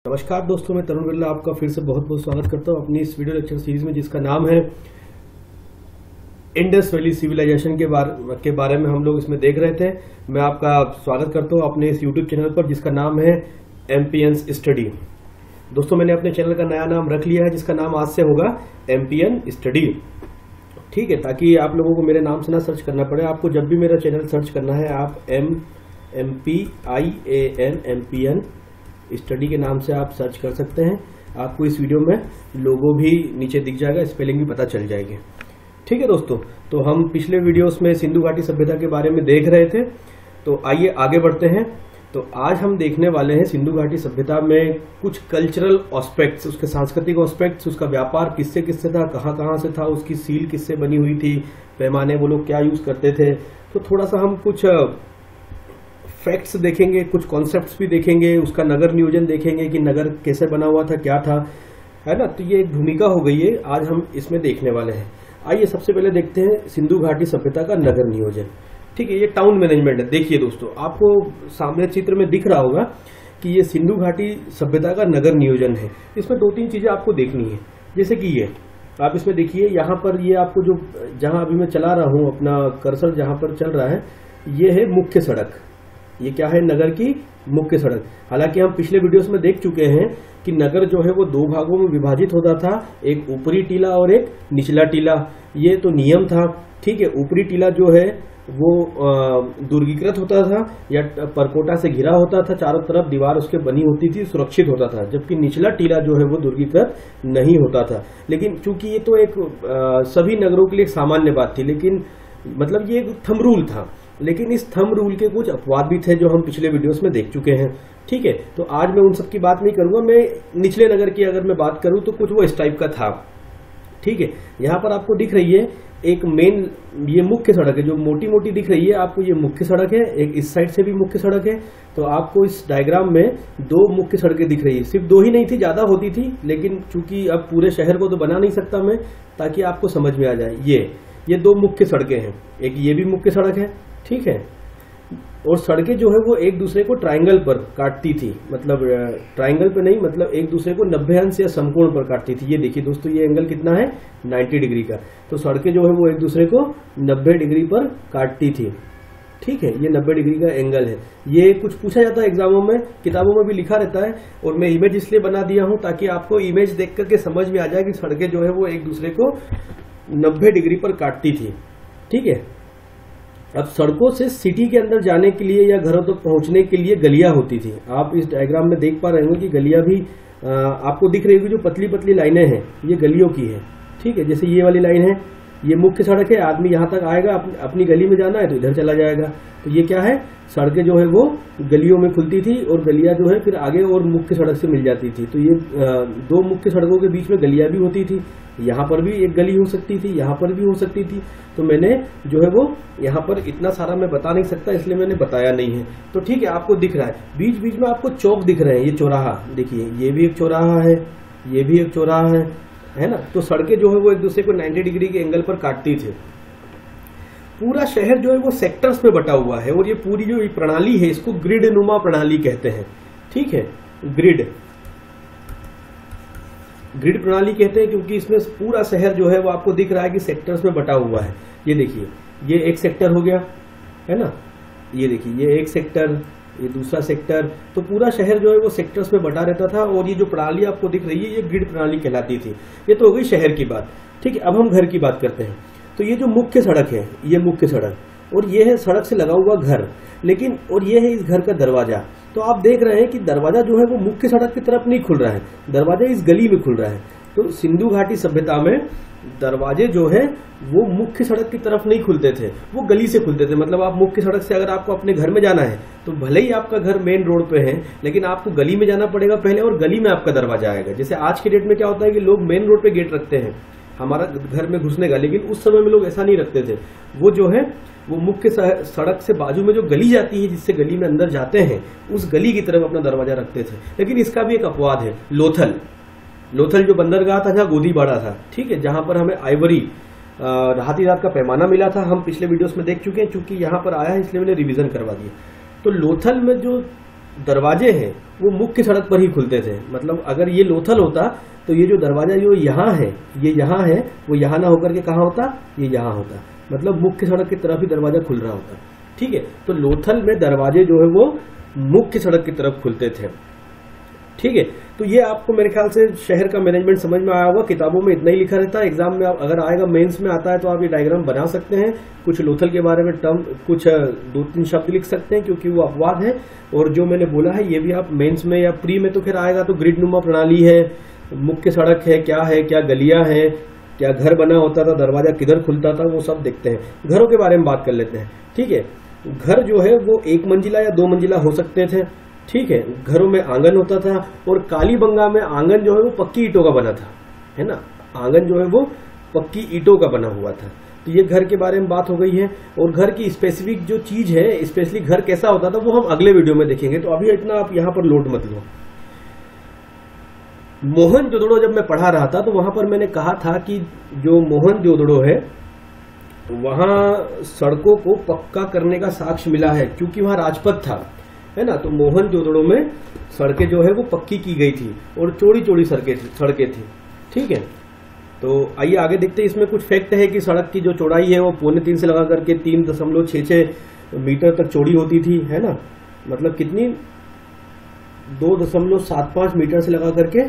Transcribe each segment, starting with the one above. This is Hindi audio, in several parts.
नमस्कार दोस्तों, मैं तरुण बिरला आपका फिर से बहुत बहुत स्वागत करता हूं अपनी इस वीडियो लेक्चर सीरीज में, जिसका नाम है इंडस वैली सिविलाइजेशन के बारे में हम लोग इसमें देख रहे थे। मैं आपका स्वागत करता हूं अपने इस यूट्यूब चैनल पर, जिसका नाम है एमपीएन स्टडी। दोस्तों, मैंने अपने चैनल का नया नाम रख लिया है, जिसका नाम आज से होगा एमपीएन स्टडी। ठीक है, ताकि आप लोगों को मेरे नाम से ना सर्च करना पड़े। आपको जब भी मेरा चैनल सर्च करना है, आप एमपीएन स्टडी के नाम से आप सर्च कर सकते हैं। आपको इस वीडियो में लोगो भी नीचे दिख जाएगा, स्पेलिंग भी पता चल जाएगी। ठीक है दोस्तों, तो हम पिछले वीडियोस में सिंधु घाटी सभ्यता के बारे में देख रहे थे, तो आइए आगे बढ़ते हैं। तो आज हम देखने वाले हैं सिंधु घाटी सभ्यता में कुछ कल्चरल एस्पेक्ट्स, उसके सांस्कृतिक एस्पेक्ट्स, उसका व्यापार किससे किससे था, कहाँ से था, उसकी सील किससे बनी हुई थी, पैमाने वो लोग क्या यूज करते थे। तो थोड़ा सा हम कुछ फैक्ट्स देखेंगे, कुछ कॉन्सेप्ट्स भी देखेंगे, उसका नगर नियोजन देखेंगे कि नगर कैसे बना हुआ था, क्या था, है ना। तो ये एक भूमिका हो गई है, आज हम इसमें देखने वाले हैं। आइए सबसे पहले देखते हैं सिंधु घाटी सभ्यता का नगर नियोजन। ठीक है, ये टाउन मैनेजमेंट है। देखिए दोस्तों, आपको सामने चित्र में दिख रहा होगा कि ये सिंधु घाटी सभ्यता का नगर नियोजन है। इसमें दो तीन चीजें आपको देखनी है, जैसे कि ये आप इसमें देखिए, यहाँ पर ये आपको जो जहां अभी मैं चला रहा हूं अपना कर्सर, जहां पर चल रहा है, ये है मुख्य सड़क। ये क्या है? नगर की मुख्य सड़क। हालांकि हम पिछले वीडियोस में देख चुके हैं कि नगर जो है वो दो भागों में विभाजित होता था, एक ऊपरी टीला और एक निचला टीला। ये तो नियम था। ठीक है, ऊपरी टीला जो है वो दुर्गीकृत होता था या परकोटा से घिरा होता था, चारों तरफ दीवार उसके बनी होती थी, सुरक्षित होता था। जबकि निचला टीला जो है वो दुर्गीकृत नहीं होता था। लेकिन चूंकि ये तो एक सभी नगरों के लिए एक सामान्य बात थी, लेकिन मतलब ये एक थंब रूल था। लेकिन इस थंब रूल के कुछ अपवाद भी थे जो हम पिछले वीडियोस में देख चुके हैं। ठीक है, तो आज मैं उन सब की बात नहीं करूंगा। मैं निचले नगर की अगर मैं बात करूं तो कुछ वो इस टाइप का था। ठीक है, यहाँ पर आपको दिख रही है एक मेन, ये मुख्य सड़क है जो मोटी मोटी दिख रही है आपको, ये मुख्य सड़क है। एक इस साइड से भी मुख्य सड़क है। तो आपको इस डायग्राम में दो मुख्य सड़कें दिख रही है। सिर्फ दो ही नहीं थी, ज्यादा होती थी, लेकिन चूंकि अब पूरे शहर को तो बना नहीं सकता मैं, ताकि आपको समझ में आ जाए। ये दो मुख्य सड़कें हैं, एक ये भी मुख्य सड़क है। ठीक है, और सड़कें जो है वो एक दूसरे को ट्रायंगल पर काटती थी, मतलब ट्रायंगल पे नहीं, मतलब एक दूसरे को 90 अंश या समकोण पर काटती थी। ये देखिए दोस्तों, ये एंगल कितना है? 90 डिग्री का। तो सड़कें जो है वो एक दूसरे को 90 डिग्री पर काटती थी। ठीक है, ये 90 डिग्री का एंगल है। ये कुछ पूछा जाता है एग्जामों में, किताबों में भी लिखा रहता है, और मैं इमेज इसलिए बना दिया हूं ताकि आपको इमेज देख करके समझ में आ जाए कि सड़कें जो है वो एक दूसरे को 90 डिग्री पर काटती थी। ठीक है, अब सड़कों से सिटी के अंदर जाने के लिए या घरों तक पहुंचने के लिए गलियां होती थी। आप इस डायग्राम में देख पा रहे होंगे कि गलियां भी आपको दिख रही होगी, जो पतली पतली लाइनें हैं ये गलियों की है। ठीक है, जैसे ये वाली लाइन है, ये मुख्य सड़क है, आदमी यहाँ तक आएगा, अपनी गली में जाना है तो इधर चला जाएगा। तो ये क्या है? सड़कें जो है वो गलियों में खुलती थी, और गलियां जो है फिर आगे और मुख्य सड़क से मिल जाती थी। तो ये दो मुख्य सड़कों के बीच में गलियां भी होती थी। यहाँ पर भी एक गली हो सकती थी, यहाँ पर भी हो सकती थी। तो मैंने जो है वो यहाँ पर इतना सारा मैं बता नहीं सकता, इसलिए मैंने बताया नहीं है। तो ठीक है, आपको दिख रहा है बीच बीच में आपको चौक दिख रहे हैं, ये चौराहा देखिए, ये भी एक चौराहा है, ये भी एक चौराहा है ना। तो सड़कें जो है वो एक दूसरे को 90 डिग्री के एंगल पर काटती थी। पूरा शहर जो है वो सेक्टर्स में बटा हुआ है, और ये पूरी जो प्रणाली है इसको ग्रिड नुमा प्रणाली कहते हैं। ठीक है, ग्रिड प्रणाली कहते हैं, क्योंकि इसमें पूरा शहर जो है वो आपको दिख रहा है कि सेक्टर्स में बटा हुआ है। ये देखिए, ये एक सेक्टर हो गया, है ना। ये देखिए, ये एक सेक्टर, ये दूसरा सेक्टर। तो पूरा शहर जो है वो सेक्टर्स में बटा रहता था, और ये जो प्रणाली आपको दिख रही है ये ग्रिड प्रणाली कहलाती थी। ये तो हो गई शहर की बात। ठीक है, अब हम घर की बात करते हैं। तो ये जो मुख्य सड़क है, ये मुख्य सड़क, और ये है सड़क से लगा हुआ घर, लेकिन और ये है इस घर का दरवाजा। तो आप देख रहे हैं कि दरवाजा जो है वो मुख्य सड़क की तरफ नहीं खुल रहा है, दरवाजा इस गली में खुल रहा है। तो सिंधु घाटी सभ्यता में दरवाजे जो है वो मुख्य सड़क की तरफ नहीं खुलते थे, वो गली से खुलते थे। मतलब आप मुख्य सड़क से अगर आपको अपने घर में जाना है तो भले ही आपका घर मेन रोड पे है, लेकिन आपको गली में जाना पड़ेगा पहले, और गली में आपका दरवाजा आएगा। जैसे आज के डेट में क्या होता है कि लोग मेन रोड पे गेट रखते हैं हमारा घर में घुसने का, लेकिन उस समय में लोग ऐसा नहीं रखते थे। वो जो है वो मुख्य सड़क से बाजू में जो गली जाती है, जिससे गली में अंदर जाते हैं, उस गली की तरफ अपना दरवाजा रखते थे। लेकिन इसका भी एक अपवाद है, लोथल जो बंदरगाह था जहाँ गोदीबाड़ा था। ठीक है, जहां पर हमें आइवरी हाथीदांत का पैमाना मिला था, हम पिछले वीडियोस में देख चुके हैं। चूंकि यहाँ पर आया है इसलिए मैंने रिवीजन करवा दिया। तो लोथल में जो दरवाजे हैं वो मुख्य सड़क पर ही खुलते थे। मतलब अगर ये लोथल होता तो ये जो दरवाजा जो यहाँ है, ये यहाँ है, वो यहाँ ना होकर के कहाँ होता, ये यहाँ होता। मतलब मुख्य सड़क की तरफ ही दरवाजा खुल रहा होता। ठीक है, तो लोथल में दरवाजे जो है वो मुख्य सड़क की तरफ खुलते थे। ठीक है, तो ये आपको मेरे ख्याल से शहर का मैनेजमेंट समझ में आया होगा। किताबों में इतना ही लिखा रहता है, एग्जाम में अगर आएगा, मेंस में आता है तो आप ये डायग्राम बना सकते हैं। कुछ लोथल के बारे में टर्म, कुछ 2-3 शब्द लिख सकते हैं क्योंकि वो अपवाद है। और जो मैंने बोला है ये भी आप मेंस में या प्री में तो फिर आएगा, तो ग्रिड नुमा प्रणाली है, मुख्य सड़क है, क्या गलियां है, क्या घर बना होता था, दरवाजा किधर खुलता था, वो सब देखते हैं। घरों के बारे में बात कर लेते हैं। ठीक है, घर जो है वो 1 मंजिला या 2 मंजिला हो सकते थे। ठीक है, घरों में आंगन होता था, और कालीबंगा में आंगन जो है वो पक्की ईंटों का बना था, है ना। आंगन जो है वो पक्की ईंटों का बना हुआ था। तो ये घर के बारे में बात हो गई है। और घर की स्पेसिफिक जो चीज है, स्पेशली घर कैसा होता था, वो हम अगले वीडियो में देखेंगे। तो अभी इतना आप यहाँ पर लोड मत लो। मोहनजोदड़ो जब मैं पढ़ा रहा था तो वहां पर मैंने कहा था कि जो मोहनजोदड़ो है वहां सड़कों को पक्का करने का साक्ष्य मिला है, क्योंकि वहां राजपथ था, है ना। तो मोहनजोदड़ो में सड़कें जो है वो पक्की की गई थी और चौड़ी चौड़ी सड़कें थी। ठीक है, तो आइए आगे देखते हैं। इसमें कुछ फैक्ट है कि सड़क की जो चौड़ाई है वो 3.25 से लगा करके 3.66 मीटर तक चौड़ी होती थी, है ना। मतलब कितनी, 2.75 मीटर से लगा करके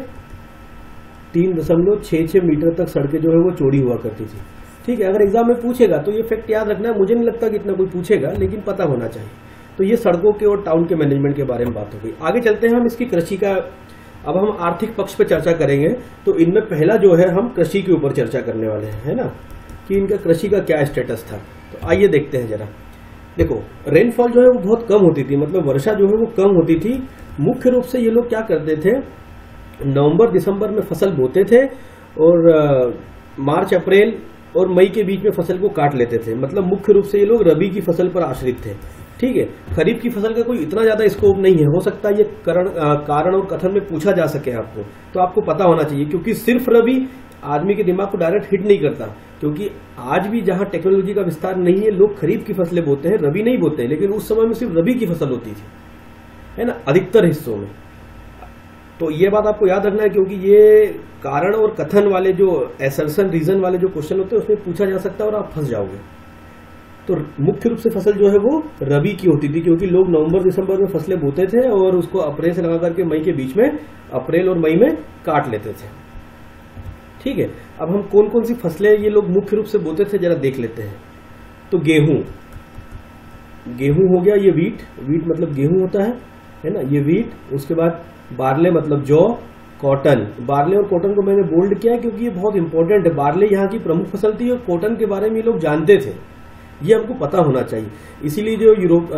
3.66 मीटर तक सड़कें जो है वो चौड़ी हुआ करती थी। ठीक है, अगर एग्जाम में पूछेगा तो ये फैक्ट याद रखना है। मुझे नहीं लगता कि इतना कोई पूछेगा, लेकिन पता होना चाहिए। तो ये सड़कों के और टाउन के मैनेजमेंट के बारे में बात हो गई। आगे चलते हैं हम इसकी कृषि का। अब हम आर्थिक पक्ष पे चर्चा करेंगे। तो इनमें पहला जो है हम कृषि के ऊपर चर्चा करने वाले हैं, है ना, कि इनका कृषि का क्या स्टेटस था। तो आइए देखते हैं जरा। देखो, रेनफॉल जो है वो बहुत कम होती थी, मतलब वर्षा जो है वो कम होती थी। मुख्य रूप से ये लोग क्या करते थे, नवंबर दिसंबर में फसल बोते थे और मार्च अप्रैल और मई के बीच में फसल को काट लेते थे। मतलब मुख्य रूप से ये लोग रबी की फसल पर आश्रित थे। ठीक है, खरीफ की फसल का कोई इतना ज्यादा स्कोप नहीं है। हो सकता है ये कारण और कथन में पूछा जा सके आपको, तो आपको पता होना चाहिए, क्योंकि सिर्फ रबी आदमी के दिमाग को डायरेक्ट हिट नहीं करता। क्योंकि आज भी जहां टेक्नोलॉजी का विस्तार नहीं है, लोग खरीफ की फसलें बोते हैं, रबी नहीं बोते हैं। लेकिन उस समय में सिर्फ रबी की फसल होती थी, है ना, अधिकतर हिस्सों में। तो ये बात आपको याद रखना है, क्योंकि ये कारण और कथन वाले जो एसर्शन रीजन वाले जो क्वेश्चन होते हैं उसमें पूछा जा सकता है और आप फंस जाओगे। तो मुख्य रूप से फसल जो है वो रबी की होती थी, क्योंकि लोग नवंबर दिसंबर में फसलें बोते थे और उसको अप्रैल से लगा करके मई के बीच में, अप्रैल और मई में काट लेते थे। ठीक है, अब हम कौन कौन सी फसलें ये लोग मुख्य रूप से बोते थे जरा देख लेते हैं। तो गेहूं हो गया, ये वीट मतलब गेहूं होता है ना, ये वीट। उसके बाद बार्ले मतलब जौ, कॉटन। बार्ले और कॉटन को मैंने बोल्ड किया है क्योंकि ये बहुत इंपॉर्टेंट है। बार्ले यहाँ की प्रमुख फसल थी और कॉटन के बारे में ये लोग जानते थे, ये हमको पता होना चाहिए। इसीलिए जो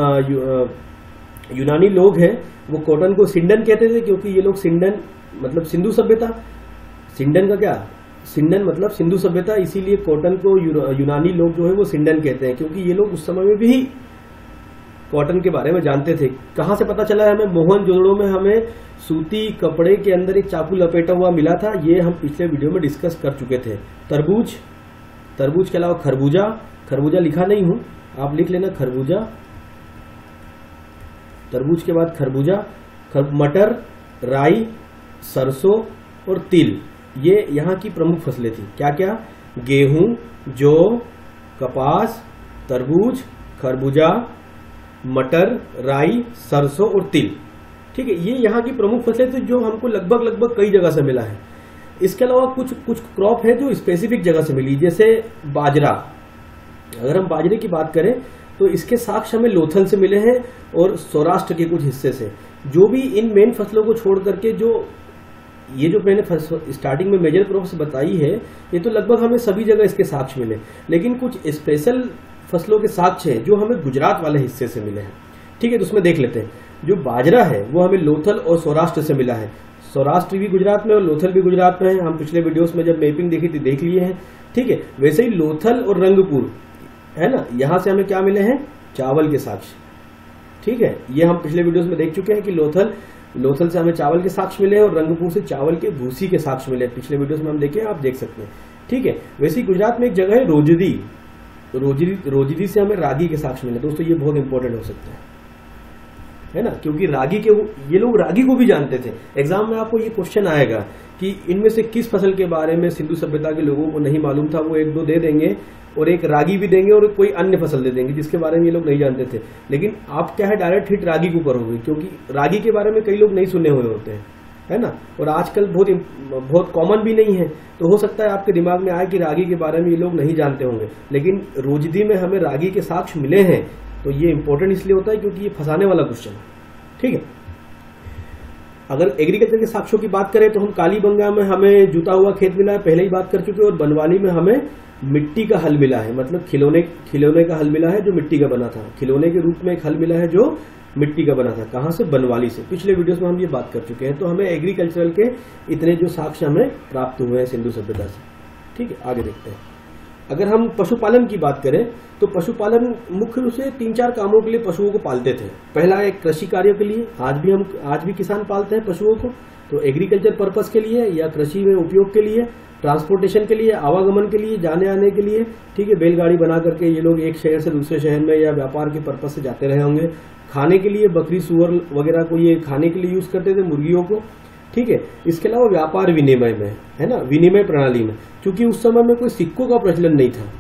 यूनानी लोग हैं वो कॉटन को सिंडन कहते थे, क्योंकि ये लोग सिंडन मतलब सिंधु सभ्यता, सिंडन का क्या, सिंडन मतलब सिंधु सभ्यता, इसीलिए कॉटन को यूनानी लोग जो है वो सिंडन कहते हैं, क्योंकि ये लोग उस समय में भी कॉटन के बारे में जानते थे। कहां से पता चला है हमें, मोहनजोदड़ो में हमें सूती कपड़े के अंदर एक चाकू लपेटा हुआ मिला था, ये हम पिछले वीडियो में डिस्कस कर चुके थे। तरबूज के अलावा खरबूजा लिखा नहीं हूं, आप लिख लेना खरबूजा। तरबूज के बाद खरबूजा, मटर, राई, सरसों और तिल, ये यहाँ की प्रमुख फसलें थी। क्या क्या, गेहूं, जौ, कपास, तरबूज, खरबूजा, मटर, राई, सरसों और तिल। ठीक है, ये यहाँ की प्रमुख फसलें थी जो हमको लगभग कई जगह से मिला है। इसके अलावा कुछ क्रॉप है जो स्पेसिफिक जगह से मिली, जैसे बाजरा। अगर हम बाजरे की बात करें तो इसके साक्ष्य हमें लोथल से मिले हैं और सौराष्ट्र के कुछ हिस्से से। जो भी इन मेन फसलों को छोड़ करके जो मैंने स्टार्टिंग में मेजर क्रॉप्स बताई है, ये तो लगभग हमें सभी जगह इसके साक्ष्य मिले। लेकिन कुछ स्पेशल फसलों के साक्ष्य हैं जो हमें गुजरात वाले हिस्से से मिले हैं। ठीक है, तो उसमें देख लेते हैं। जो बाजरा है वो हमें लोथल और सौराष्ट्र से मिला है। सौराष्ट्र भी गुजरात में और लोथल भी गुजरात में है। हम पिछले वीडियोस में जब मैपिंग देखी थी देख लिए हैं। ठीक है, वैसे ही लोथल और रंगपुर है ना, यहां से हमें क्या मिले हैं, चावल के साक्ष्य। ठीक है, ये हम पिछले वीडियोस में देख चुके हैं कि लोथल से हमें चावल के साक्ष्य मिले और रंगपुर से चावल के भूसी के साक्ष्य मिले। पिछले वीडियोस में हम देखे, आप देख सकते हैं। ठीक है, वैसे ही गुजरात में एक जगह है रोजदी से हमें रागी के साक्ष्य मिले। दोस्तों ये बहुत इंपॉर्टेंट हो सकता है। है ना, क्योंकि ये लोग रागी को भी जानते थे। एग्जाम में आपको ये क्वेश्चन आएगा कि इनमें से किस फसल के बारे में सिंधु सभ्यता के लोगों को नहीं मालूम था, वो एक दो दे देंगे और एक रागी भी देंगे और कोई अन्य फसल दे देंगे जिसके बारे में ये लोग नहीं जानते थे। लेकिन आप क्या है, डायरेक्ट हिट रागी को करोगे, क्योंकि रागी के बारे में कई लोग नहीं सुने हुए होते हैं, है ना, और आजकल बहुत कॉमन भी नहीं है। तो हो सकता है आपके दिमाग में आए कि रागी के बारे में ये लोग नहीं जानते होंगे, लेकिन रोजदी में हमें रागी के साक्ष्य मिले हैं। तो ये इंपॉर्टेंट इसलिए होता है क्योंकि ये फंसाने वाला क्वेश्चन है, ठीक है। अगर एग्रीकल्चर के साक्ष्यों की बात करें तो हम कालीबंगा में हमें जुता हुआ खेत मिला है, पहले ही बात कर चुके, और बनवाली में हमें मिट्टी का हल मिला है, मतलब खिलौने का हल मिला है जो मिट्टी का बना था। खिलौने के रूप में एक हल मिला है जो मिट्टी का बना था। कहां से? बनवाली से। पिछले वीडियोस में हम ये बात कर चुके हैं। तो हमें एग्रीकल्चरल के इतने जो साक्ष्य हमें प्राप्त हुए हैं सिंधु सभ्यता से, ठीक है। आगे देखते हैं। अगर हम पशुपालन की बात करें तो पशुपालन मुख्य रूप से 3-4 कामों के लिए पशुओं को पालते थे। पहला है कृषि कार्यों के लिए, आज भी किसान पालते हैं पशुओं को, तो एग्रीकल्चर पर्पस के लिए या कृषि में उपयोग के लिए, ट्रांसपोर्टेशन के लिए, आवागमन के लिए, जाने आने के लिए, ठीक है। बैलगाड़ी बना करके ये लोग एक शहर से दूसरे शहर में या व्यापार के पर्पस से जाते रहे होंगे। खाने के लिए बकरी सुअर वगैरह को ये खाने के लिए यूज करते थे, मुर्गियों को, ठीक है। इसके अलावा व्यापार विनिमय में, है ना, विनिमय प्रणाली में, क्योंकि उस समय में कोई सिक्कों का प्रचलन नहीं था,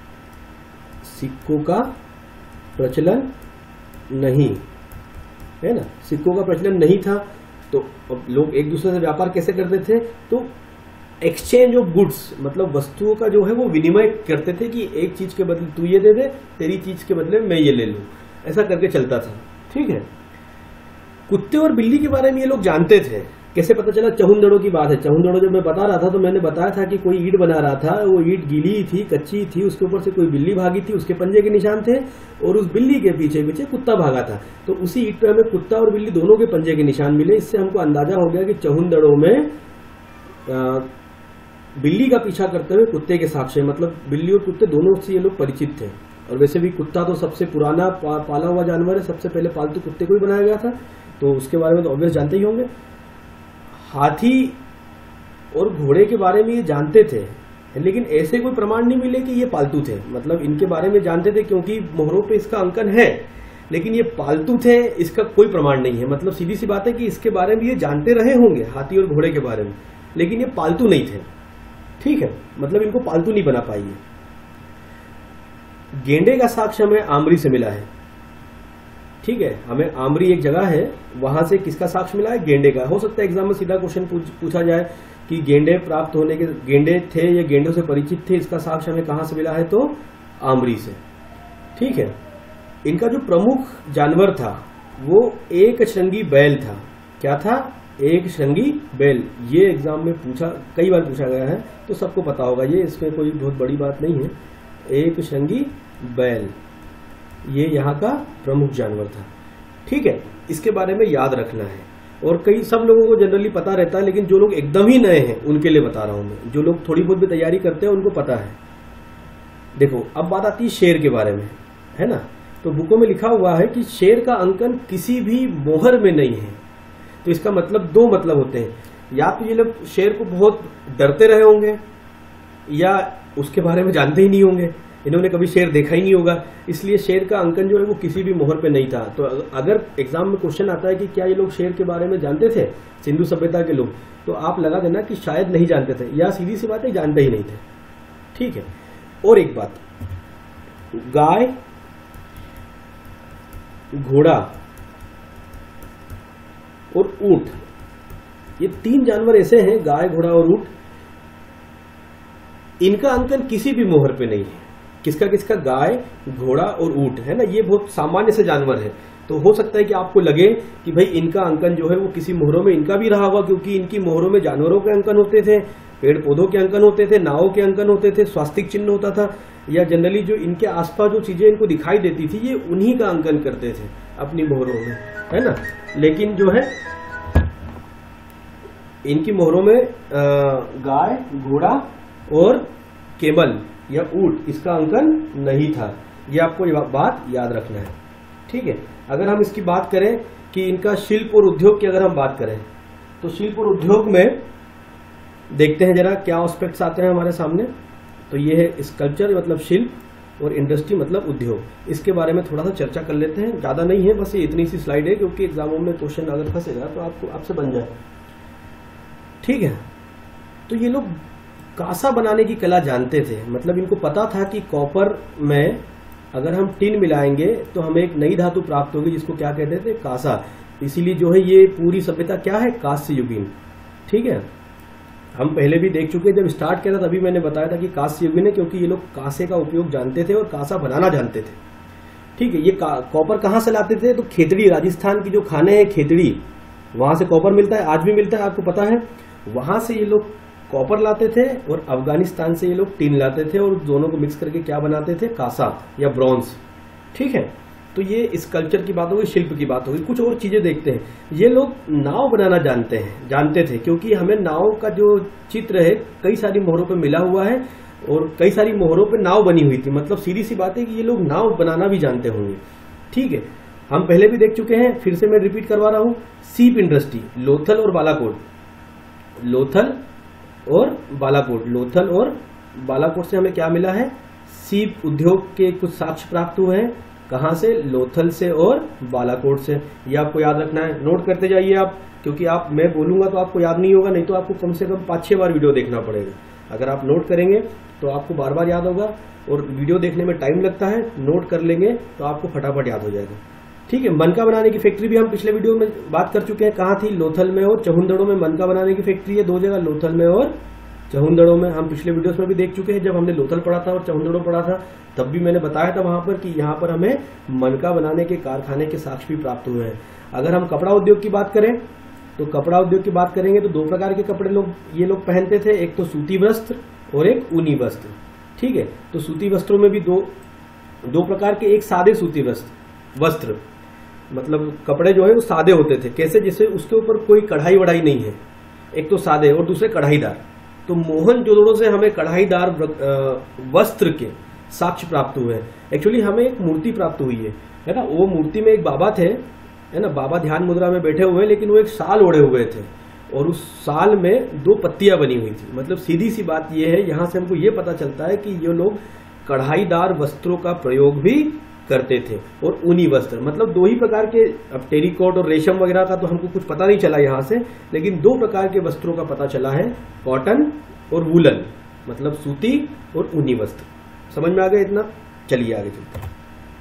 सिक्कों का प्रचलन नहीं, है ना, सिक्कों का प्रचलन नहीं था। तो अब लोग एक दूसरे से व्यापार कैसे करते थे? तो एक्सचेंज ऑफ गुड्स, मतलब वस्तुओं का जो है वो विनिमय करते थे कि एक चीज के बदले तू ये दे दे, तेरी चीज के बदले मैं ये ले लूं, ऐसा करके चलता था, ठीक है। कुत्ते और बिल्ली के बारे में ये लोग जानते थे। कैसे पता चला? चहुंदड़ों की बात है। चहुंदड़ों जब मैं बता रहा था तो मैंने बताया था कि कोई ईंट बना रहा था, वो ईंट गीली थी, कच्ची थी, उसके ऊपर से कोई बिल्ली भागी थी, उसके पंजे के निशान थे, और उस बिल्ली के पीछे पीछे कुत्ता भागा था। तो उसी ईंट पे हमें कुत्ता और बिल्ली दोनों के पंजे के निशान मिले। इससे हमको अंदाजा हो गया कि चहुंदड़ों में बिल्ली का पीछा करते हुए कुत्ते के साक्ष्य, मतलब बिल्ली और कुत्ते दोनों से ये लोग परिचित थे। और वैसे भी कुत्ता तो सबसे पुराना पाला हुआ जानवर है, सबसे पहले पालतू कुत्ते को ही बनाया गया था, तो उसके बारे में तो ऑब्वियस जानते ही होंगे। हाथी और घोड़े के बारे में ये जानते थे, लेकिन ऐसे कोई प्रमाण नहीं मिले कि ये पालतू थे। मतलब इनके बारे में जानते थे क्योंकि मोहरों पे इसका अंकन है, लेकिन ये पालतू थे इसका कोई प्रमाण नहीं है। मतलब सीधी सी बात है कि इसके बारे में ये जानते रहे होंगे, हाथी और घोड़े के बारे में, लेकिन ये पालतू नहीं थे, ठीक है। मतलब इनको पालतू नहीं बना पाई। गेंडे का साक्ष्य हमें आमरी से मिला है, ठीक है। हमें आमरी एक जगह है, वहां से किसका साक्ष्य मिला है? गेंडे का। हो सकता है एग्जाम में सीधा क्वेश्चन पूछा जाए कि गेंडे प्राप्त होने के, गेंडे थे या गेंडों से परिचित थे, इसका साक्ष्य हमें कहां से मिला है? तो आमरी से, ठीक है। इनका जो प्रमुख जानवर था वो एक श्रृंगी बैल था। क्या था? एक श्रृंगी बैल। ये एग्जाम में कई बार पूछा गया है, तो सबको पता होगा ये, इसमें कोई बहुत बड़ी बात नहीं है। एक श्रृंगी बैल ये यहाँ का प्रमुख जानवर था, ठीक है। इसके बारे में याद रखना है, और सब लोगों को जनरली पता रहता है, लेकिन जो लोग एकदम ही नए हैं उनके लिए बता रहा हूं मैं। जो लोग थोड़ी बहुत भी तैयारी करते हैं उनको पता है। देखो अब बात आती है शेर के बारे में, है ना। तो बुकों में लिखा हुआ है कि शेर का अंकन किसी भी मोहर में नहीं है। तो इसका मतलब दो मतलब होते हैं, या तो ये लोग शेर को बहुत डरते रहे होंगे, या उसके बारे में जानते ही नहीं होंगे, इन्होंने कभी शेर देखा ही नहीं होगा, इसलिए शेर का अंकन जो है वो किसी भी मोहर पे नहीं था। तो अगर एग्जाम में क्वेश्चन आता है कि क्या ये लोग शेर के बारे में जानते थे, सिंधु सभ्यता के लोग, तो आप लगा देना कि शायद नहीं जानते थे, या सीधी सी बात है जानते ही नहीं थे, ठीक है। और एक बात, गाय, घोड़ा और ऊंट, ये 3 जानवर ऐसे हैं, गाय, घोड़ा और ऊंट, इनका अंकन किसी भी मोहर पे नहीं है। किसका किसका? गाय, घोड़ा और ऊंट, है ना। ये बहुत सामान्य से जानवर है। तो हो सकता है कि आपको लगे कि भाई इनका अंकन जो है वो किसी मोहरों में इनका भी रहा होगा, क्योंकि इनकी मोहरों में जानवरों के अंकन होते थे, पेड़ पौधों के अंकन होते थे, नावों के अंकन होते थे, स्वास्तिक चिन्ह होता था, या जनरली जो इनके आसपास जो चीजें इनको दिखाई देती थी ये उन्हीं का अंकन करते थे अपनी मोहरों में, है ना। लेकिन जो है इनकी मोहरों में गाय, घोड़ा और केमल या ऊंट, इसका अंकन नहीं था। ये आपको ये बात याद रखना है, ठीक है। अगर हम इसकी बात करें कि इनका शिल्प और उद्योग की अगर हम बात करें, तो शिल्प और उद्योग में देखते हैं जरा क्या एस्पेक्ट्स आते हैं हमारे सामने। तो ये है स्कल्पचर, मतलब शिल्प, और इंडस्ट्री मतलब उद्योग। इसके बारे में थोड़ा सा चर्चा कर लेते हैं, ज़्यादा नहीं है, बस ये इतनी सी स्लाइड है क्योंकि एग्जामों में क्वेश्चन अगर फंसेगा तो आपसे बन जाए। ठीक है, तो ये लोग कांसा बनाने की कला जानते थे, मतलब इनको पता था कि कॉपर में अगर हम टिन मिलाएंगे तो हमें एक नई धातु प्राप्त होगी जिसको क्या कहते थे, कांसा। इसीलिए जो है ये पूरी सभ्यता क्या है, कांस्य युगीन। ठीक है, हम पहले भी देख चुके हैं, जब स्टार्ट किया था तभी मैंने बताया था कि कांस्य युगीन है, क्योंकि ये लोग कांसे का उपयोग जानते थे और कांसा बनाना जानते थे। ठीक है, ये कॉपर कहाँ से लाते थे, तो खेतड़ी, राजस्थान की जो खाने हैं खेतड़ी, वहां से कॉपर मिलता है, आज भी मिलता है, आपको पता है। वहां से ये लोग कॉपर लाते थे और अफगानिस्तान से ये लोग टिन लाते थे और दोनों को मिक्स करके क्या बनाते थे, कांसा या ब्रॉन्ज। ठीक है, तो ये स्कल्पचर की बात होगी, शिल्प की बात होगी। कुछ और चीजें देखते हैं, ये लोग नाव बनाना जानते थे, क्योंकि हमें नाव का जो चित्र है कई सारी मोहरों पर मिला हुआ है और कई सारी मोहरों पर नाव बनी हुई थी, मतलब सीधी सी बात है कि ये लोग नाव बनाना भी जानते होंगे। ठीक है, हम पहले भी देख चुके हैं, फिर से मैं रिपीट करवा रहा हूं, सीप इंडस्ट्री, लोथल और बालाकोट, लोथल और बालाकोट, लोथल और बालाकोट से हमें क्या मिला है, सीप उद्योग के कुछ साक्ष्य प्राप्त हुए हैं। कहां से, लोथल से और बालाकोट से। ये आपको याद रखना है, नोट करते जाइए आप, क्योंकि मैं बोलूंगा तो आपको याद नहीं होगा, नहीं तो आपको कम से कम 5-6 बार वीडियो देखना पड़ेगा। अगर आप नोट करेंगे तो आपको बार बार याद होगा, और वीडियो देखने में टाइम लगता है, नोट कर लेंगे तो आपको फटाफट याद हो जाएगा। ठीक है, मनका बनाने की फैक्ट्री भी हम पिछले वीडियो में बात कर चुके हैं, कहाँ थी, लोथल में और चहुंदड़ों में मनका बनाने की फैक्ट्री है, 2 जगह, लोथल में और चहुंदड़ों में। हम पिछले वीडियोस में भी देख चुके हैं, जब हमने लोथल पढ़ा था और चहुंदड़ों पढ़ा था तब भी मैंने बताया था वहां पर कि यहाँ पर हमें मनका बनाने के कारखाने के साक्ष्य भी प्राप्त हुए हैं। अगर हम कपड़ा उद्योग की बात करें तो कपड़ा उद्योग की बात करेंगे तो 2 प्रकार के कपड़े ये लोग पहनते थे, एक तो सूती वस्त्र और एक ऊनी वस्त्र। ठीक है, तो सूती वस्त्रों में भी दो प्रकार के, एक सादे सूती वस्त्र, मतलब कपड़े जो है वो सादे होते थे, कैसे, जैसे उसके ऊपर कोई कढ़ाई वढ़ाई नहीं है, एक तो सादे और दूसरे कढ़ाईदार। तो मोहनजोदड़ो से हमें कढ़ाईदार वस्त्र के साक्ष्य प्राप्त हुए हैं। एक्चुअली हमें एक मूर्ति प्राप्त हुई है ना, वो मूर्ति में एक बाबा थे, है ना, बाबा ध्यान मुद्रा में बैठे हुए, लेकिन वो एक शाल ओढ़े हुए थे और उस शाल में 2 पत्तियां बनी हुई थी। मतलब सीधी सी बात ये है, यहां से हमको ये पता चलता है कि ये लोग कढ़ाईदार वस्त्रों का प्रयोग भी करते थे। और ऊनी वस्त्र, मतलब 2 ही प्रकार के, अब टेरिकॉट और रेशम वगैरह का तो हमको कुछ पता नहीं चला यहाँ से, लेकिन 2 प्रकार के वस्त्रों का पता चला है, कॉटन और वूलन, मतलब सूती और ऊनी वस्त्र। समझ में आ गया इतना? चलिए आगे चलते हैं।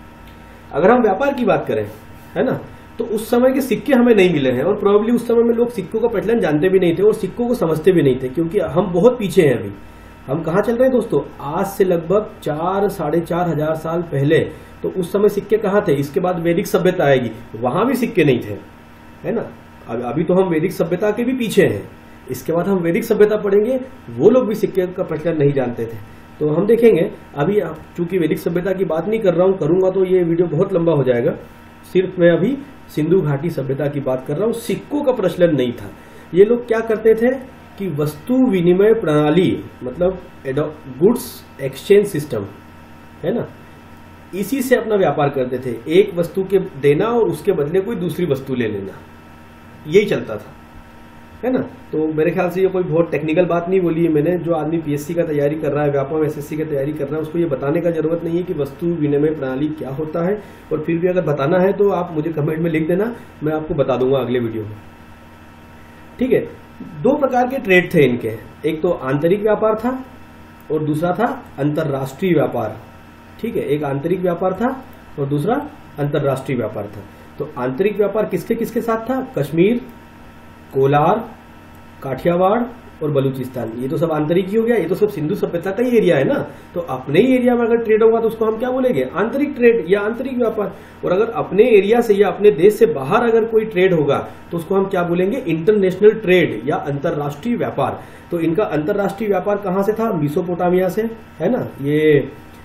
अगर हम व्यापार की बात करें, है ना, तो उस समय के सिक्के हमें नहीं मिले हैं और प्रोबेबली उस समय में लोग सिक्कों का प्रचलन जानते भी नहीं थे और सिक्कों को समझते भी नहीं थे, क्योंकि हम बहुत पीछे हैं अभी। हम कहाँ चल रहे हैं दोस्तों? आज से लगभग 4-4.5 हजार साल पहले। तो उस समय सिक्के कहाँ थे? इसके बाद वैदिक सभ्यता आएगी, वहां भी सिक्के नहीं थे, है ना। अभी तो हम वैदिक सभ्यता के भी पीछे हैं, इसके बाद हम वैदिक सभ्यता पढ़ेंगे, वो लोग भी सिक्के का प्रचलन नहीं जानते थे। तो हम देखेंगे, अभी चूंकि वैदिक सभ्यता की बात नहीं कर रहा हूं, करूंगा तो ये वीडियो बहुत लंबा हो जाएगा। सिर्फ मैं अभी सिंधु घाटी सभ्यता की बात कर रहा हूं। सिक्कों का प्रचलन नहीं था। ये लोग क्या करते थे कि वस्तु विनिमय प्रणाली, मतलब गुड्स एक्सचेंज सिस्टम, है ना, इसी से अपना व्यापार करते थे। एक वस्तु के देना और उसके बदले कोई दूसरी वस्तु ले लेना, यही चलता था, है ना। तो मेरे ख्याल से ये कोई बहुत टेक्निकल बात नहीं बोली है मैंने। जो आदमी पीएससी का तैयारी कर रहा है, व्यापम एसएससी की तैयारी कर रहा है, उसको ये बताने का जरूरत नहीं है कि वस्तु विनिमय प्रणाली क्या होता है। और फिर भी अगर बताना है तो आप मुझे कमेंट में लिख देना, मैं आपको बता दूंगा अगले वीडियो में। ठीक है, 2 प्रकार के ट्रेड थे इनके, एक तो आंतरिक व्यापार था और दूसरा था अंतरराष्ट्रीय व्यापार। ठीक है, एक आंतरिक व्यापार था और दूसरा अंतरराष्ट्रीय व्यापार था। तो आंतरिक व्यापार किसके किसके साथ था? कश्मीर, कोलार, काठियावाड़ और बलूचिस्तान। ये तो सब आंतरिक ही हो गया, ये तो सब सिंधु सभ्यता का ही एरिया है ना। तो अपने ही एरिया में अगर ट्रेड होगा तो उसको हम क्या बोलेंगे? आंतरिक ट्रेड या आंतरिक व्यापार। और अगर अपने एरिया से या अपने देश से बाहर अगर कोई ट्रेड होगा तो उसको हम क्या बोलेंगे? इंटरनेशनल ट्रेड या अंतरराष्ट्रीय व्यापार। तो इनका अंतरराष्ट्रीय व्यापार कहां से था? मेसोपोटामिया से, है ना, ये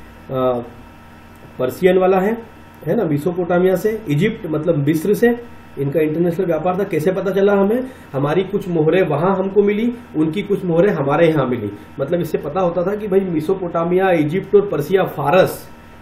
पर्सियन वाला है ना, मेसोपोटामिया से। इजिप्ट मतलब मिस्र से इनका इंटरनेशनल व्यापार था। कैसे पता चला हमें? हमारी कुछ मोहरें वहां हमको मिली, उनकी कुछ मोहरें हमारे यहां मिली। मतलब इससे पता होता था कि भाई मेसोपोटामिया, इजिप्ट और पर्सिया, फारस,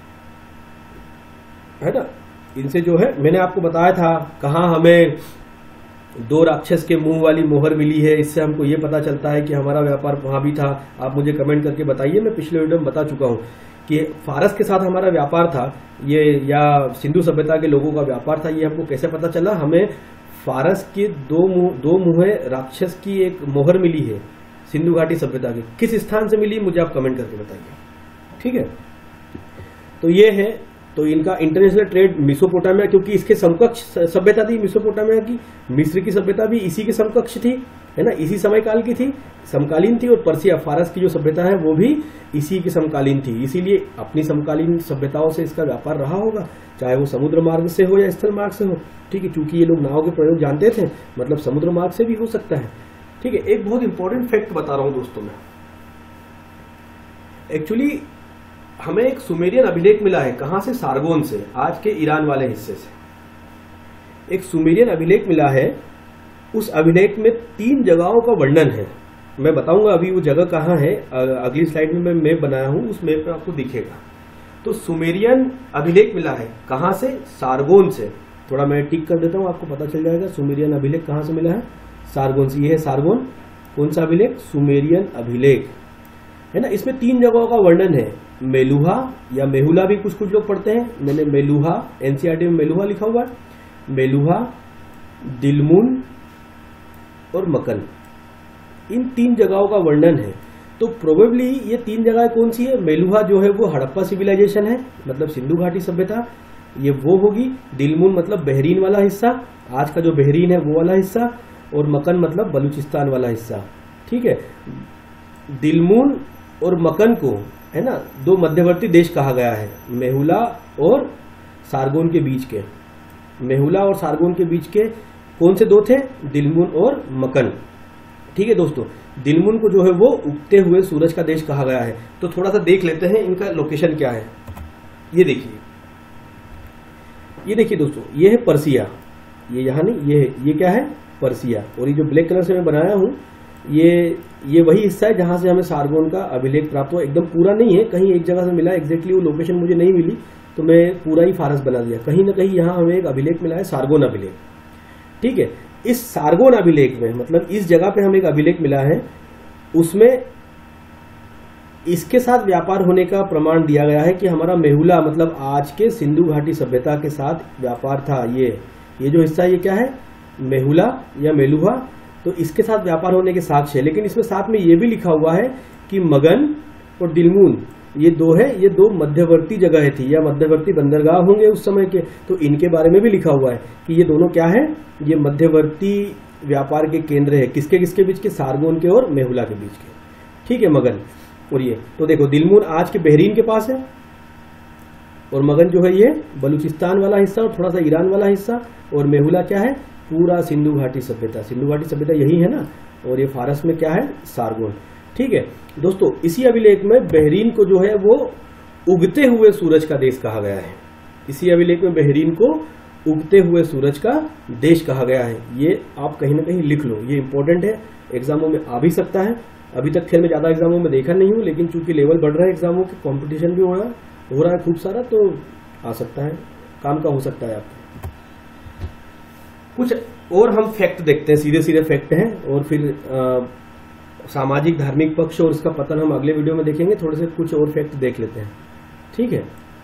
है ना, इनसे जो है, मैंने आपको बताया था कहां हमें 2 राक्षस के मुंह वाली मोहर मिली है। इससे हमको ये पता चलता है कि हमारा व्यापार वहां भी था। आप मुझे कमेंट करके बताइए, मैं पिछले वीडियो में बता चुका हूं। कि फारस के साथ हमारा व्यापार था ये, या सिंधु सभ्यता के लोगों का व्यापार था, ये हमको कैसे पता चला? हमें फारस के दो मुहे राक्षस की एक मोहर मिली है सिंधु घाटी सभ्यता की। किस स्थान से मिली मुझे आप कमेंट करके बताइए, ठीक है। तो ये है, तो इनका इंटरनेशनल ट्रेड मेसोपोटामिया, क्योंकि इसके समकक्ष सभ्यता थी मेसोपोटामिया की, मिस्र की सभ्यता भी इसी के समकक्ष थी, है ना, इसी समय काल की थी, समकालीन थी। और पर्सिया फारस की जो सभ्यता है वो भी इसी की समकालीन थी, इसीलिए अपनी समकालीन सभ्यताओं से इसका व्यापार रहा होगा, चाहे वो समुद्र मार्ग से हो या स्थल मार्ग से हो, ठीक है। क्योंकि ये लोग नाव के प्रयोग जानते थे, मतलब समुद्र मार्ग से भी हो सकता है, ठीक है। एक बहुत इंपॉर्टेंट फैक्ट बता रहा हूं दोस्तों मैं, एक्चुअली हमें एक सुमेरियन अभिलेख मिला है, कहां से? सारगोन से, आज के ईरान वाले हिस्से से एक सुमेरियन अभिलेख मिला है। उस अभिलेख में 3 जगहों का वर्णन है, मैं बताऊंगा अभी वो जगह कहां है, अगली स्लाइड में मैं मैप बनाया हूं, उस मैप में आपको दिखेगा। तो सुमेरियन अभिलेख मिला है, कहां से? सारगोन से। थोड़ा मैं टिक कर देता हूं, आपको पता चल जाएगा सुमेरियन अभिलेख कहां से मिला है, सारगोन से। ये है सारगोन, कौन सा अभिलेख? सुमेरियन अभिलेख, है ना। इसमें 3 जगहों का वर्णन है, मेलुहा या मेहुला भी कुछ लोग पढ़ते हैं, मैंने मेलुहा, एनसीईआरटी में मेलुहा लिखा हुआ है, मेलुहा, दिलमुन और मकन, इन 3 जगहों का वर्णन है। तो प्रोबेबली ये 3 जगह कौन सी है? मेलुहा जो है वो हड़प्पा सिविलाइजेशन है, मतलब सिंधु घाटी सभ्यता, ये वो होगी। दिलमुन मतलब बहरीन वाला हिस्सा, आज का जो बहरीन है वो वाला हिस्सा, और मकन मतलब बलूचिस्तान वाला हिस्सा, ठीक है। दिलमुन और मकन को, है ना, 2 मध्यवर्ती देश कहा गया है, मेहुला और सारगोन के बीच के। मेहुला और सारगोन के बीच के कौन से 2 थे? दिलमुन और मकन, ठीक है दोस्तों। दिलमुन को जो है वो उगते हुए सूरज का देश कहा गया है। तो थोड़ा सा देख लेते हैं इनका लोकेशन क्या है। ये देखिए दोस्तों, ये है पर्सिया, ये यहाँ नहीं, ये क्या है? पर्सिया। और ये जो ब्लैक कलर से मैं बनाया हूं, ये वही हिस्सा है जहां से हमें सारगोन का अभिलेख प्राप्त हुआ। एकदम पूरा नहीं है, कहीं एक जगह से मिला, एग्जैक्टली वो लोकेशन मुझे नहीं मिली, तो मैं पूरा ही फारस बना दिया। कहीं ना कहीं यहाँ हमें एक अभिलेख मिला है, सारगोन अभिलेख, ठीक है। इस सारगोन अभिलेख में, मतलब इस जगह पे हमें एक अभिलेख मिला है, उसमें इसके साथ व्यापार होने का प्रमाण दिया गया है कि हमारा मेहुला, मतलब आज के सिंधु घाटी सभ्यता के साथ व्यापार था। ये जो हिस्सा, ये क्या है? मेहुला या मेलुहा। तो इसके साथ व्यापार होने के साक्ष्य है, लेकिन इसमें साथ में ये भी लिखा हुआ है कि मगन और दिलमुन, ये 2 है, ये 2 मध्यवर्ती जगह थी या मध्यवर्ती बंदरगाह होंगे उस समय के। तो इनके बारे में भी लिखा हुआ है कि ये दोनों क्या है? ये मध्यवर्ती व्यापार के केंद्र है। किसके किसके बीच के? सारगोन के और मेहुला के बीच के, ठीक है, मगन। और ये तो देखो, दिलमुन आज के बहरीन के पास है, और मगन जो है ये बलूचिस्तान वाला हिस्सा और थोड़ा सा ईरान वाला हिस्सा, और मेहुला क्या है? पूरा सिंधु घाटी सभ्यता। सिंधु घाटी सभ्यता यही है ना। और ये फारस में क्या है? सारगोन, ठीक है दोस्तों। इसी अभिलेख में बहरीन को जो है वो उगते हुए सूरज का देश कहा गया है। इसी अभिलेख में बहरीन को उगते हुए सूरज का देश कहा गया है। ये आप कहीं ना कहीं लिख लो, ये इंपॉर्टेंट है, एग्जामों में आ भी सकता है। अभी तक खैर मैं ज्यादा एग्जामों में देखा नहीं हूं, लेकिन चूंकि लेवल बढ़ रहा है एग्जामों के, कंपटीशन भी हो रहा है खूब सारा, तो आ सकता है, काम का हो सकता है आपका। कुछ और हम फैक्ट देखते हैं, सीधे फैक्ट हैं, और फिर सामाजिक धार्मिक पक्ष और इसका पतन हम अगले वीडियो में देखेंगे। थोड़े से कुछ और फैक्ट देख लेते हैं, ठीक है।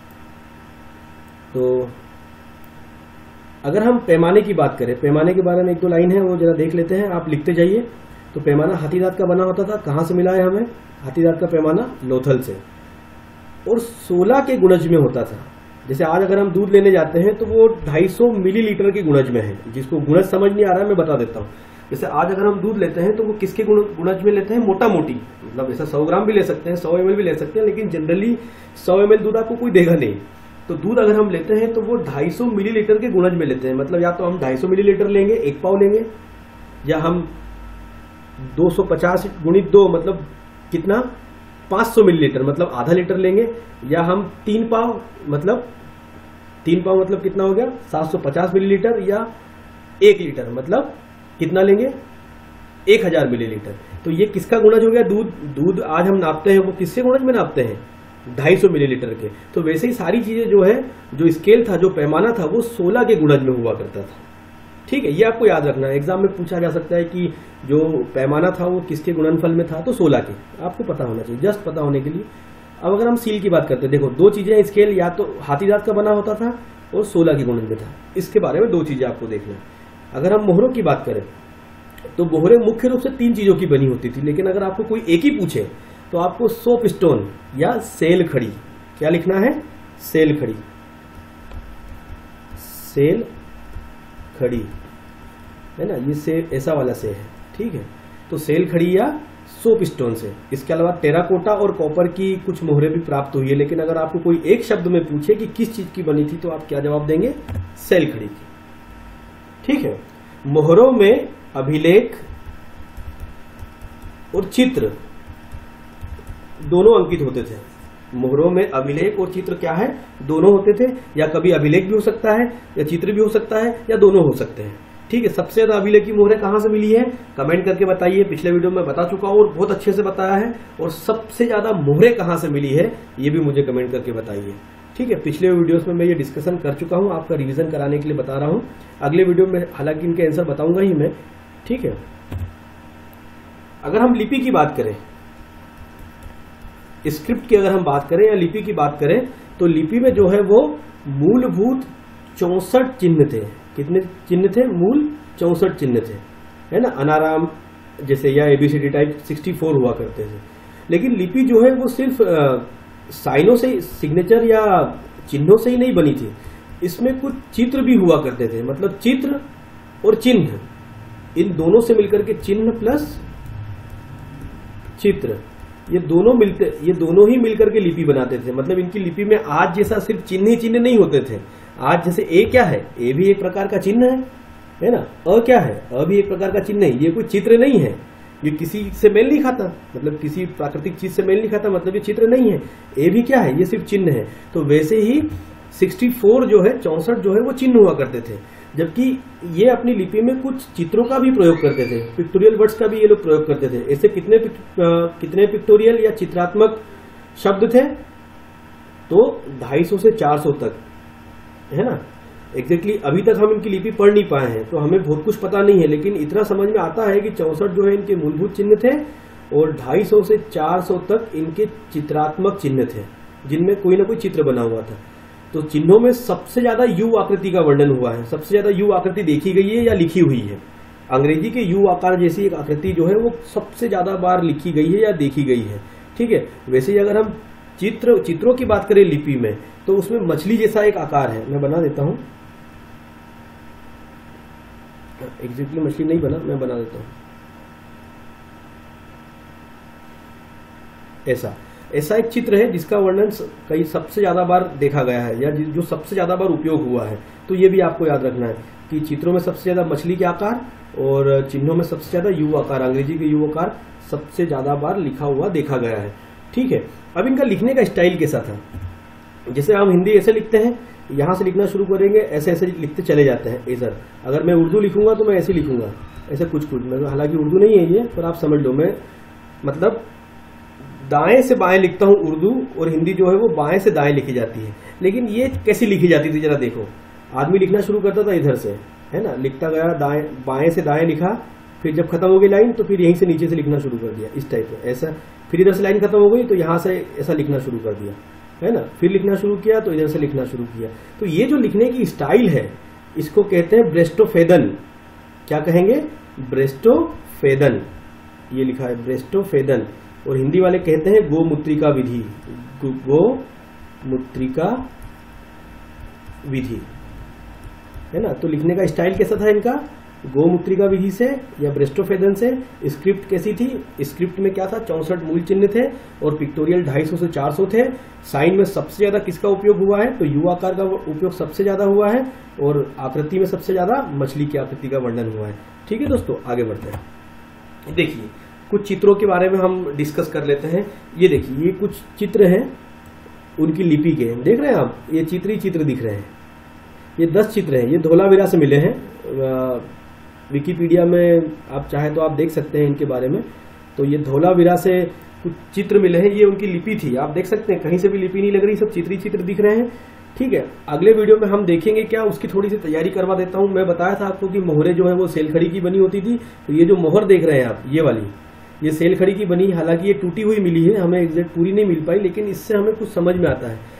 तो अगर हम पैमाने की बात करें, पैमाने के बारे में 1-2 लाइन है, वो जरा देख लेते हैं, आप लिखते जाइए। तो पैमाना हाथीदांत का बना होता था, कहां से मिला है हमें? हाथीदांत का पैमाना लोथल से, और 16 के गुणज में होता था। जैसे आज अगर हम दूध लेने जाते हैं तो वो 250 मिलीलीटर के गुणज में है। जिसको गुणज समझ नहीं आ रहा है मैं बता देता हूँ। जैसे आज अगर हम दूध लेते हैं तो वो किसके गुणज में लेते हैं? मोटा मोटी, मतलब ऐसा 100 ग्राम भी ले सकते हैं, 100 ml भी ले सकते हैं, लेकिन जनरली 100 ml दूध आपको कोई देगा नहीं। तो दूध अगर हम लेते हैं तो वो 250 मिलीलीटर के गुणज में लेते हैं। मतलब या तो हम 250 मिलीलीटर लेंगे, 1 पाव लेंगे, या हम 250 गुणित 2 मतलब कितना? 500 मिलीलीटर, मतलब आधा लीटर लेंगे, या हम 3 पाव मतलब कितना हो गया? 750 मिलीलीटर, या 1 लीटर मतलब कितना लेंगे? 1000 मिलीलीटर। तो ये किसका गुणज हो गया? दूध आज हम नापते हैं वो किसके गुणज में नापते हैं? 250 मिलीलीटर के। तो वैसे ही सारी चीजें जो है, जो स्केल था, जो पैमाना था, वो 16 के गुणज में हुआ करता था, ठीक है। ये आपको याद रखना है, एग्जाम में पूछा जा सकता है कि जो पैमाना था वो किसके गुणनफल में था, तो 16 के। आपको पता होना चाहिए, जस्ट पता होने के लिए अब अगर हम सील की बात करते हैं, देखो दो चीजें, स्केल या तो हाथी दांत का बना होता था और 16 की गुणन में था। इसके बारे में दो चीजें आपको देखना है। अगर हम मोहरों की बात करें तो मोहरें मुख्य रूप से 3 चीजों की बनी होती थी, लेकिन अगर आपको कोई एक ही पूछे तो आपको सोप स्टोन या सेल खड़ी, क्या लिखना है, सेल खड़ी, सेल खड़ी, है ना, ये से ऐसा वाला से है, ठीक है। तो सेल खड़ी या सोप स्टोन से। इसके अलावा टेराकोटा और कॉपर की कुछ मोहरें भी प्राप्त हुई है, लेकिन अगर आपको कोई एक शब्द में पूछे कि किस चीज की बनी थी तो आप क्या जवाब देंगे, सेल खड़ी की, ठीक है। मोहरों में अभिलेख और चित्र दोनों अंकित होते थे। मोहरों में अभिलेख और चित्र क्या है, दोनों होते थे, या कभी अभिलेख भी हो सकता है या चित्र भी हो सकता है या दोनों हो सकते हैं, ठीक है। सबसे ज्यादा अभिलेख की मोहरें कहां से मिली है, कमेंट करके बताइए। पिछले वीडियो में बता चुका हूं और बहुत अच्छे से बताया है। और सबसे ज्यादा मोहरें कहां से मिली है ये भी मुझे कमेंट करके बताइए, ठीक है। पिछले वीडियोस में मैं ये डिस्कशन कर चुका हूं, आपका रिवीजन कराने के लिए बता रहा हूं। अगले वीडियो में हालांकि इनके आंसर बताऊंगा ही मैं, ठीक है। अगर हम लिपि की बात करें, स्क्रिप्ट की अगर हम बात करें या लिपि की बात करें, तो लिपि में जो है वो मूलभूत 64 चिन्ह थे। कितने चिन्ह थे, मूल 64 चिन्ह थे, है ना। अनाराम जैसे या एबीसीडी टाइप 64 हुआ करते थे। लेकिन लिपि जो है वो सिर्फ साइनों से, सिग्नेचर या चिन्हों से ही नहीं बनी थी, इसमें कुछ चित्र भी हुआ करते थे। मतलब चित्र और चिन्ह, इन दोनों से मिलकर के चिन्ह प्लस चित्र, ये दोनों ही मिलकर के लिपि बनाते थे। मतलब इनकी लिपि में आज जैसा सिर्फ चिन्ह ही चिन्ह नहीं होते थे। आज जैसे ए क्या है, ए भी एक प्रकार का चिन्ह है ना। अ क्या है, अ भी एक प्रकार का चिन्ह है। ये कोई चित्र नहीं है, ये किसी से मेल नहीं खाता, मतलब किसी प्राकृतिक चीज से मेल नहीं खाता, मतलब ये चित्र नहीं है। ए भी क्या है, ये सिर्फ चिन्ह है। तो वैसे ही 64 जो है, 64 जो है वो चिन्ह हुआ करते थे। जबकि ये अपनी लिपि में कुछ चित्रों का भी प्रयोग करते थे, पिक्टोरियल वर्ड्स का भी ये लोग प्रयोग करते थे। ऐसे कितने पिक्टोरियल या चित्रात्मक शब्द थे, तो 250 से 400 तक, है ना। एग्जैक्टली अभी तक हम इनकी लिपि पढ़ नहीं पाए हैं, तो हमें बहुत कुछ पता नहीं है, लेकिन इतना समझ में आता है कि 64 जो है इनके मूलभूत चिन्ह थे और 250 से 400 तक इनके चित्रात्मक चिन्ह थे, जिनमें कोई ना कोई चित्र बना हुआ था। तो चिन्हों में सबसे ज्यादा यू आकृति का वर्णन हुआ है, सबसे ज्यादा यू आकृति देखी गई है या लिखी हुई है। अंग्रेजी के यू आकार जैसी एक आकृति जो है वो सबसे ज्यादा बार लिखी गई है या देखी गई है, ठीक है। वैसे ही अगर हम चित्रों की बात करें लिपि में, तो उसमें मछली जैसा एक आकार है, मैं बना देता हूं। एग्जैक्टली मछली नहीं बना, मैं बना देता हूं। ऐसा एक चित्र है जिसका वर्णन कई सबसे ज्यादा बार देखा गया है या जो सबसे ज्यादा बार उपयोग हुआ है। तो ये भी आपको याद रखना है कि चित्रों में सबसे ज्यादा मछली के आकार और चिन्हों में सबसे ज्यादा यू आकार, अंग्रेजी के यू आकार सबसे ज्यादा बार लिखा हुआ देखा गया है, ठीक है। अब इनका लिखने का स्टाइल कैसा था, जैसे हम हिंदी ऐसे लिखते हैं, यहां से लिखना शुरू करेंगे, ऐसे ऐसे लिखते चले जाते हैं। इधर अगर मैं उर्दू लिखूंगा तो मैं ऐसे लिखूंगा, ऐसे कुछ मैं, हालांकि उर्दू नहीं है ये, पर आप समझ लो, मैं मतलब दाएं से बाएं लिखता हूं उर्दू, और हिंदी जो है वो बाएं से दाएं लिखी जाती है। लेकिन ये कैसी लिखी जाती थी जरा देखो। आदमी लिखना शुरू करता था इधर से, है ना, लिखता गया, बाएं से दाएं लिखा, फिर जब खत्म हो गई लाइन तो फिर यहीं से नीचे से लिखना शुरू कर दिया, इस टाइप से ऐसा। फिर इधर से लाइन खत्म हो गई तो यहां से ऐसा लिखना शुरू कर दिया, है ना। फिर लिखना शुरू किया तो इधर से लिखना शुरू किया। तो ये जो लिखने की स्टाइल है, इसको कहते हैं ब्रेस्टोफेदन। क्या कहेंगे, ब्रेस्टोफेदन। ये लिखा है ब्रेस्टोफेदन, और हिंदी वाले कहते हैं गोमुत्रिका विधि। गोमुत्रिका विधि, है ना। तो लिखने का स्टाइल कैसा था इनका, गोमुत्रिका विधि से या ब्रेस्टोफेदन से। स्क्रिप्ट कैसी थी, स्क्रिप्ट में क्या था, 64 मूल चिन्ह थे और पिक्टोरियल 250 से 400 थे। साइन में सबसे ज्यादा किसका उपयोग हुआ है, तो यू आकार का उपयोग सबसे ज्यादा हुआ है, और आकृति में सबसे ज्यादा मछली की आकृति का वर्णन हुआ है, ठीक है दोस्तों। आगे बढ़ते हैं, देखिए कुछ चित्रों के बारे में हम डिस्कस कर लेते हैं। ये देखिए, ये कुछ चित्र हैं उनकी लिपि के, देख रहे हैं आप, ये चित्र ही चित्र दिख रहे हैं। ये 10 चित्र हैं, ये धोलावीरा से मिले हैं। विकिपीडिया में आप चाहे तो आप देख सकते हैं इनके बारे में। तो ये धोलावीरा से कुछ चित्र मिले हैं, ये उनकी लिपि थी, आप देख सकते हैं, कहीं से भी लिपि नहीं लग रही, सब चित्र ही चित्र दिख रहे हैं, ठीक है। अगले वीडियो में हम देखेंगे क्या, उसकी थोड़ी सी तैयारी करवा देता हूं। मैं बताया था आपको कि मोहरें जो है वो सेलखड़ी की बनी होती थी। तो ये जो मोहर देख रहे हैं आप, ये वाली, ये सेल खड़ी की बनी, हालांकि ये टूटी हुई मिली है, हमें एग्जैक्ट पूरी नहीं मिल पाई, लेकिन इससे हमें कुछ समझ में आता है।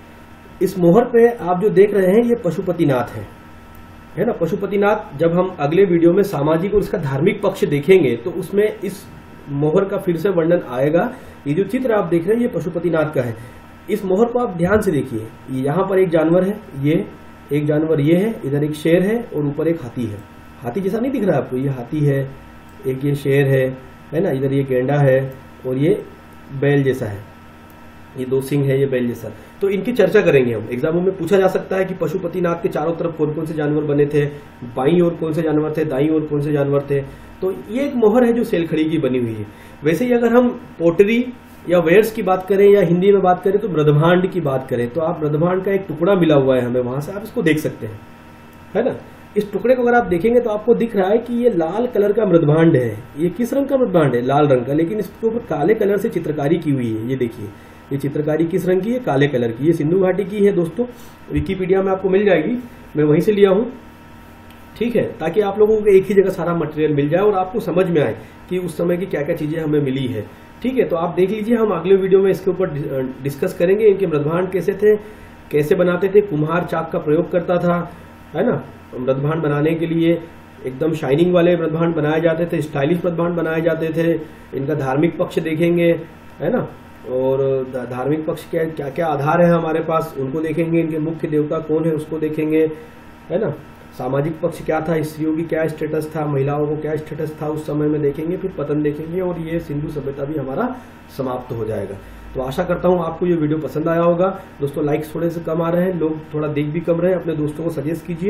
इस मोहर पे आप जो देख रहे हैं ये पशुपतिनाथ है ना। पशुपतिनाथ जब हम अगले वीडियो में सामाजिक और इसका धार्मिक पक्ष देखेंगे तो उसमें इस मोहर का फिर से वर्णन आएगा। ये जो चित्र आप देख रहे हैं ये पशुपतिनाथ का है। इस मोहर को आप ध्यान से देखिए, यहाँ पर एक जानवर है, ये एक जानवर ये है, इधर एक शेर है और ऊपर एक हाथी है। हाथी जैसा नहीं दिख रहा है आपको, ये हाथी है, एक ये शेर है ना, इधर ये गेंडा है और ये बैल जैसा है, ये दो सिंह है, ये बैल जैसा। तो इनकी चर्चा करेंगे हम। एग्जामों में पूछा जा सकता है कि पशुपतिनाथ के चारों तरफ कौन कौन से जानवर बने थे, बाईं ओर कौन से जानवर थे, दाईं ओर कौन से जानवर थे। तो ये एक मोहर है जो सेलखड़ी की बनी हुई है। वैसे ही अगर हम पोटरी या वेयर्स की बात करें या हिंदी में बात करें तो मृदभांड की बात करें तो आप मृदभांड का एक टुकड़ा मिला हुआ है हमें, वहां से आप इसको देख सकते हैं, है ना। इस टुकड़े को अगर आप देखेंगे तो आपको दिख रहा है कि ये लाल कलर का मृदभांड है। ये किस रंग का मृदभांड है? लाल रंग का, लेकिन इसके ऊपर काले कलर से चित्रकारी की हुई है। ये देखिए, ये चित्रकारी किस रंग की है? काले कलर की। ये सिंधु घाटी की है दोस्तों, विकिपीडिया में आपको मिल जाएगी, मैं वहीं से लिया हूं, ठीक है, ताकि आप लोगों को एक ही जगह सारा मटेरियल मिल जाए और आपको समझ में आए कि उस समय की क्या क्या चीजें हमें मिली है। ठीक है, तो आप देख लीजिए, हम अगले वीडियो में इसके ऊपर डिस्कस करेंगे। इनके मृदभांड कैसे थे, कैसे बनाते थे। कुम्हार चाक का प्रयोग करता था, है ना, मृदभांड बनाने के लिए। एकदम शाइनिंग वाले मृदभांड बनाए जाते थे, स्टाइलिश मृदभांड बनाए जाते थे। इनका धार्मिक पक्ष देखेंगे, है ना, और धार्मिक पक्ष क्या क्या क्या आधार है हमारे पास उनको देखेंगे। इनके मुख्य देवता कौन है उसको देखेंगे, है ना। सामाजिक पक्ष क्या था, स्त्रियों की क्या स्टेटस था, महिलाओं को क्या स्टेटस था उस समय में देखेंगे। फिर पतन देखेंगे और ये सिंधु सभ्यता भी हमारा समाप्त हो जाएगा। तो आशा करता हूँ आपको ये वीडियो पसंद आया होगा। दोस्तों लाइक्स थोड़े से कम आ रहे हैं, लोग थोड़ा देख भी कम रहे हैं, अपने दोस्तों को सजेस्ट कीजिए।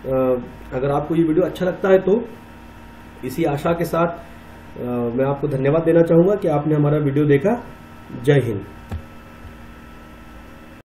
अगर आपको ये वीडियो अच्छा लगता है तो इसी आशा के साथ मैं आपको धन्यवाद देना चाहूँगा कि आपने हमारा वीडियो देखा। जय हिंद।